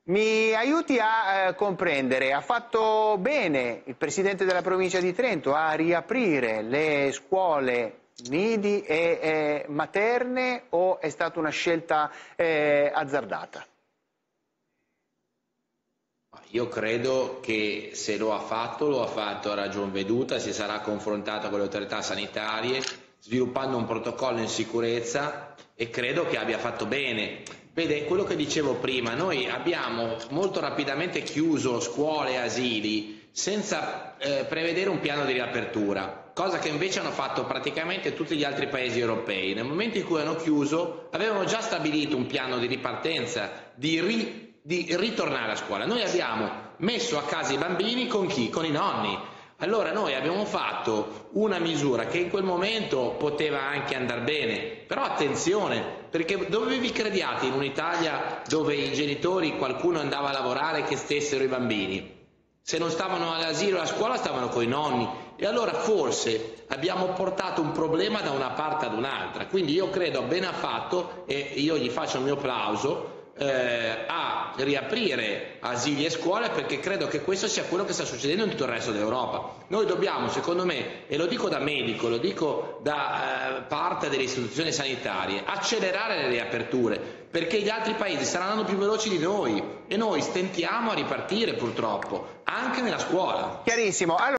Mi aiuti a comprendere, ha fatto bene il Presidente della Provincia di Trento a riaprire le scuole nidi e materne o è stata una scelta azzardata? Io credo che se lo ha fatto a ragion veduta, si sarà confrontato con le autorità sanitarie, sviluppando un protocollo in sicurezza e credo che abbia fatto bene. Vede, quello che dicevo prima, noi abbiamo molto rapidamente chiuso scuole e asili senza prevedere un piano di riapertura, cosa che invece hanno fatto praticamente tutti gli altri paesi europei. Nel momento in cui hanno chiuso, avevano già stabilito un piano di ripartenza, di ritornare a scuola. Noi abbiamo messo a casa i bambini con chi? Con i nonni. Allora noi abbiamo fatto una misura che in quel momento poteva anche andare bene, però attenzione, perché dove vi crediate in un'Italia dove i genitori, qualcuno andava a lavorare che stessero i bambini? Se non stavano all'asilo o a scuola stavano con i nonni e allora forse abbiamo portato un problema da una parte ad un'altra. Quindi io credo bene ha fatto e io gli faccio il mio plauso a riaprire asili e scuole perché credo che questo sia quello che sta succedendo in tutto il resto d'Europa. Noi dobbiamo, secondo me, e lo dico da medico, lo dico da parte delle istituzioni sanitarie, accelerare le riaperture perché gli altri paesi stanno andando più veloci di noi e noi stentiamo a ripartire purtroppo, anche nella scuola. Chiarissimo.